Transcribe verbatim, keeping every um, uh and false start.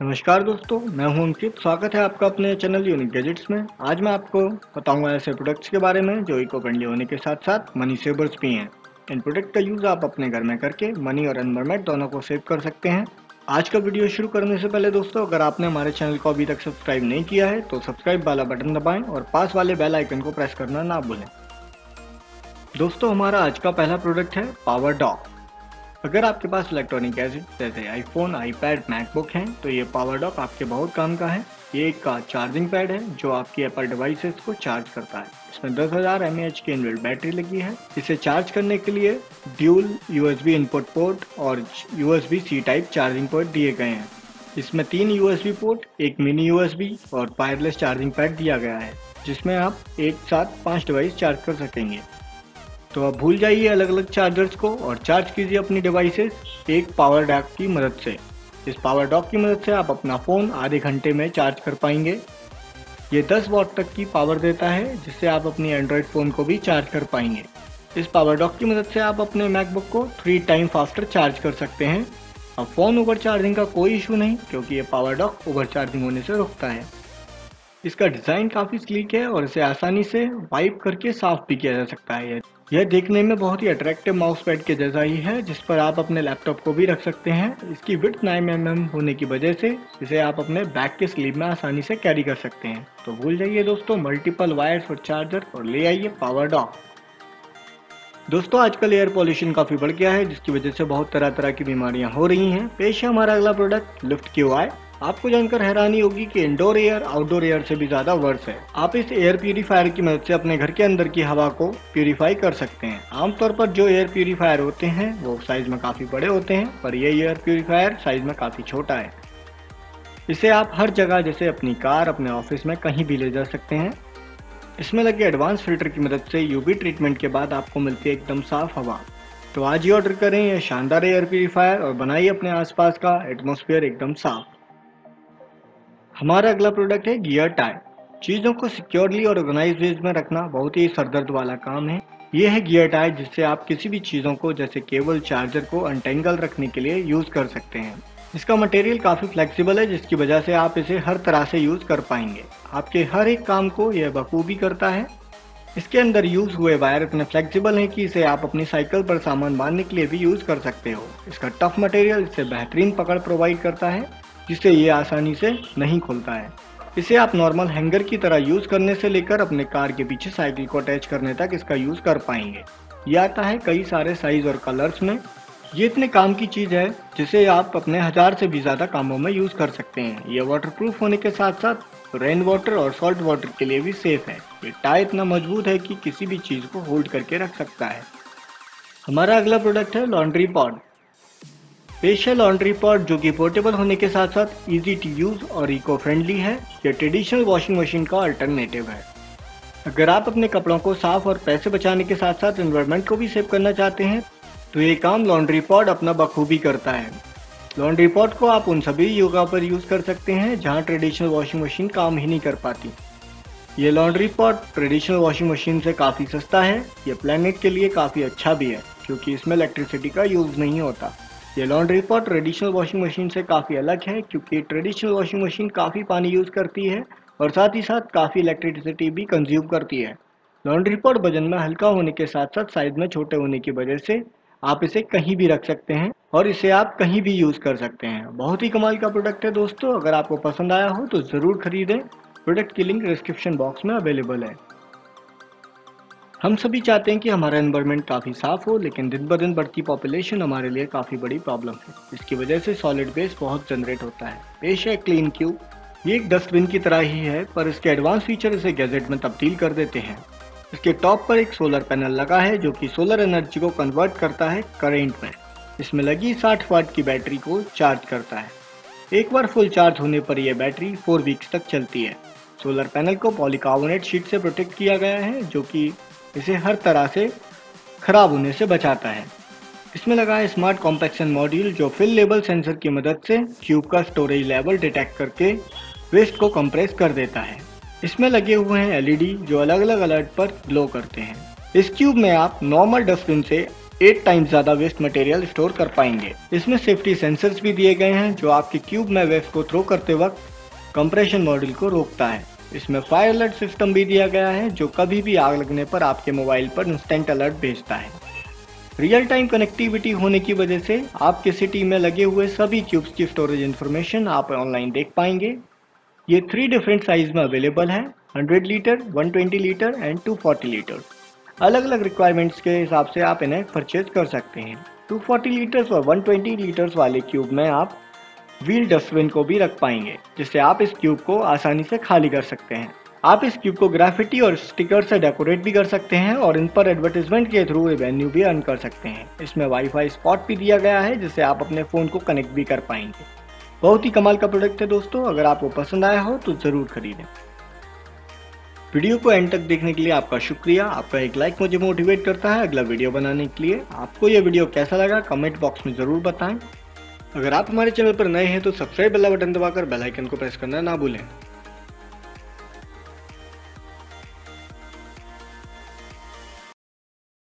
नमस्कार दोस्तों, मैं हूं अंकित। स्वागत है आपका अपने चैनल यूनिक गैजेट्स में। आज मैं आपको बताऊंगा ऐसे प्रोडक्ट्स के बारे में जो इको फ्रेंडली होने के साथ साथ मनी सेवर्स भी हैं। इन प्रोडक्ट का यूज़ आप अपने घर में करके मनी और एनवायरनमेंट दोनों को सेव कर सकते हैं। आज का वीडियो शुरू करने से पहले दोस्तों, अगर आपने हमारे चैनल को अभी तक सब्सक्राइब नहीं किया है तो सब्सक्राइब वाला बटन दबाएं और पास वाले बेल आइकन को प्रेस करना ना भूलें। दोस्तों, हमारा आज का पहला प्रोडक्ट है पावरडॉक। अगर आपके पास इलेक्ट्रॉनिक गैजेट जैसे आईफोन, आईपैड, मैकबुक हैं तो ये पावरडॉक आपके बहुत काम का है। ये एक का चार्जिंग पैड है जो आपकी एप्पल डिवाइसेस को चार्ज करता है। इसमें दस हज़ार एम ए एच की इनबिल्ट बैटरी लगी है। इसे चार्ज करने के लिए ड्यूल यूएसबी इनपुट पोर्ट और USB C type charging port दिए गए हैं। इसमें तीन यूएसबी पोर्ट, एक मिनी यूएसबी और वायरलेस चार्जिंग पैड दिया गया है जिसमें आप एक साथ पाँच डिवाइस चार्ज कर सकेंगे। तो आप भूल जाइए अलग अलग चार्जर्स को और चार्ज कीजिए अपनी डिवाइसेस एक पावर डॉक की मदद से। इस पावर डॉक की मदद से आप अपना फ़ोन आधे घंटे में चार्ज कर पाएंगे। ये दस वॉट तक की पावर देता है जिससे आप अपनी एंड्रॉयड फ़ोन को भी चार्ज कर पाएंगे। इस पावर डॉक की मदद से आप अपने मैकबुक को थ्री टाइम फास्टर चार्ज कर सकते हैं। अब फ़ोन ओवर चार्जिंग का कोई इशू नहीं क्योंकि ये पावर डॉक ओवर चार्जिंग होने से रोकता है। इसका डिज़ाइन काफ़ी स्लीक है और इसे आसानी से वाइप करके साफ भी किया जा सकता है। यह देखने में बहुत ही अट्रैक्टिव माउस पैड के जैसा ही है जिस पर आप अपने लैपटॉप को भी रख सकते हैं। इसकी विड्थ नौ एम एम होने की वजह से इसे आप अपने बैग के स्लीव में आसानी से कैरी कर सकते हैं। तो भूल जाइए दोस्तों मल्टीपल वायर्स और चार्जर और ले आइए पावर डॉक। दोस्तों, आजकल एयर पॉल्यूशन काफ़ी बढ़ गया है जिसकी वजह से बहुत तरह तरह की बीमारियां हो रही हैं। पेश है हमारा अगला प्रोडक्ट LuftQi। आपको जानकर हैरानी होगी कि इंडोर एयर आउटडोर एयर से भी ज़्यादा वर्स है। आप इस एयर प्यूरीफायर की मदद से अपने घर के अंदर की हवा को प्यूरीफाई कर सकते हैं। आमतौर पर जो एयर प्यूरीफायर होते हैं वो साइज़ में काफ़ी बड़े होते हैं, पर यह एयर प्यूरीफायर साइज़ में काफ़ी छोटा है। इसे आप हर जगह जैसे अपनी कार, अपने ऑफिस में कहीं भी ले जा सकते हैं। इसमें लगे एडवांस फिल्टर की मदद से यूवी ट्रीटमेंट के बाद आपको मिलती है एकदम साफ हवा। तो आज ही ऑर्डर करें यह शानदार एयर प्यूरीफायर और बनाइए अपने आसपास का एटमॉस्फेयर एकदम साफ। हमारा अगला प्रोडक्ट है गियर टाई। चीज़ों को सिक्योरली और ऑर्गेनाइज वेज में रखना बहुत ही सरदर्द वाला काम है। यह है गियर टाई जिससे आप किसी भी चीज़ों को जैसे केबल, चार्जर को अनटेंगल रखने के लिए यूज़ कर सकते हैं। इसका मटेरियल काफ़ी फ्लेक्सिबल है जिसकी वजह से आप इसे हर तरह से यूज़ कर पाएंगे। आपके हर एक काम को यह बखूबी करता है। इसके अंदर यूज़ हुए वायर इतने फ्लेक्सिबल हैं कि इसे आप अपनी साइकिल पर सामान बांधने के लिए भी यूज़ कर सकते हो। इसका टफ मटेरियल इसे बेहतरीन पकड़ प्रोवाइड करता है जिससे ये आसानी से नहीं खुलता है। इसे आप नॉर्मल हैंगर की तरह यूज़ करने से लेकर अपने कार के पीछे साइकिल को अटैच करने तक इसका यूज़ कर पाएंगे। ये आता है कई सारे साइज़ और कलर्स में। ये इतने काम की चीज़ है जिसे आप अपने हज़ार से भी ज़्यादा कामों में यूज़ कर सकते हैं। ये वाटरप्रूफ होने के साथ साथ रेन वाटर और सॉल्ट वाटर के लिए भी सेफ है। ये टाई इतना मजबूत है कि किसी भी चीज़ को होल्ड करके रख सकता है। हमारा अगला प्रोडक्ट है लॉन्ड्री पॉड। पेश है लॉन्ड्री पॉड जो कि पोर्टेबल होने के साथ साथ इजी टू यूज़ और इको फ्रेंडली है। यह ट्रेडिशनल वॉशिंग मशीन का अल्टरनेटिव है। अगर आप अपने कपड़ों को साफ और पैसे बचाने के साथ साथ एनवायरनमेंट को भी सेव करना चाहते हैं तो ये काम लॉन्ड्री पॉड अपना बखूबी करता है। लॉन्ड्री पॉड को आप उन सभी जगहों पर यूज़ कर सकते हैं जहां ट्रेडिशनल वॉशिंग मशीन काम ही नहीं कर पाती। ये laundry pod traditional washing machine से काफ़ी सस्ता है। ये प्लेनेट के लिए काफ़ी अच्छा भी है क्योंकि इसमें इलेक्ट्रिसिटी का यूज़ नहीं होता। ये laundry pod traditional washing machine से काफ़ी अलग है क्योंकि ट्रेडिशनल वॉशिंग मशीन काफ़ी पानी यूज़ करती है और साथ ही साथ काफ़ी इलेक्ट्रिसिटी भी कंज्यूम करती है। लॉन्ड्री पॉड वजन में हल्का होने के साथ साथ साइज में छोटे होने की वजह से आप इसे कहीं भी रख सकते हैं और इसे आप कहीं भी यूज़ कर सकते हैं। बहुत ही कमाल का प्रोडक्ट है दोस्तों। अगर आपको पसंद आया हो तो ज़रूर खरीदें। प्रोडक्ट की लिंक डिस्क्रिप्शन बॉक्स में अवेलेबल है। हम सभी चाहते हैं कि हमारा एनवायरनमेंट काफ़ी साफ़ हो, लेकिन दिन ब दिन बढ़ती पॉपुलेशन हमारे लिए काफ़ी बड़ी प्रॉब्लम है। इसकी वजह से सॉलिड वेस्ट बहुत जनरेट होता है। पेश है क्लीन क्यूब। ये एक डस्टबिन की तरह ही है पर इसके एडवांस फीचर इसे गैजेट में तब्दील कर देते हैं। इसके टॉप पर एक सोलर पैनल लगा है जो कि सोलर एनर्जी को कन्वर्ट करता है करेंट में। इसमें लगी साठ वाट की बैटरी को चार्ज करता है। एक बार फुल चार्ज होने पर यह बैटरी फोर वीक्स तक चलती है। सोलर पैनल को पॉलीकार्बोनेट शीट से प्रोटेक्ट किया गया है जो कि इसे हर तरह से खराब होने से बचाता है। इसमें लगा है स्मार्ट कॉम्पैक्शन मॉड्यूल जो फिल लेवल सेंसर की मदद से क्यूब का स्टोरेज लेवल डिटेक्ट करके वेस्ट को कंप्रेस कर देता है। इसमें लगे हुए हैं एलईडी जो अलग अलग अलर्ट पर ग्लो करते हैं। इस क्यूब में आप नॉर्मल डस्टबिन से एट टाइम्स ज़्यादा वेस्ट मटेरियल स्टोर कर पाएंगे। इसमें सेफ्टी सेंसर्स भी दिए गए हैं जो आपके क्यूब में वेस्ट को थ्रो करते वक्त कंप्रेशन मॉड्यूल को रोकता है। इसमें फायर अलर्ट सिस्टम भी दिया गया है जो कभी भी आग लगने पर आपके मोबाइल पर इंस्टेंट अलर्ट भेजता है। रियल टाइम कनेक्टिविटी होने की वजह से आपके सिटी में लगे हुए सभी क्यूब्स की स्टोरेज इन्फॉर्मेशन आप ऑनलाइन देख पाएंगे। ये थ्री डिफरेंट साइज में अवेलेबल है, hundred litre, one twenty litre and two forty litre. अलग अलग रिक्वायरमेंट्स के हिसाब से आप इन्हें परचेज कर सकते हैं। टू फोर्टी लीटर्स और वन ट्वेंटी लीटर्स वाले क्यूब में आप व्हील डस्टबिन को भी रख पाएंगे, जिससे आप इस क्यूब को आसानी से खाली कर सकते हैं। आप इस क्यूब को ग्राफिटी और स्टिकर से डेकोरेट भी कर सकते हैं और इन पर एडवर्टाइजमेंट के थ्रू रेवेन्यू भी अर्न कर सकते हैं। इसमें वाईफाई स्पॉट भी दिया गया है जिससे आप अपने फ़ोन को कनेक्ट भी कर पाएंगे। बहुत ही कमाल का प्रोडक्ट है दोस्तों, अगर आपको पसंद आया हो तो ज़रूर खरीदें। वीडियो को एंड तक देखने के लिए आपका शुक्रिया। आपका एक लाइक मुझे मोटिवेट करता है अगला वीडियो बनाने के लिए। आपको यह वीडियो कैसा लगा कमेंट बॉक्स में ज़रूर बताएं। अगर आप हमारे चैनल पर नए हैं तो सब्सक्राइब वाला बटन दबाकर बेल आइकन को प्रेस करना ना भूलें।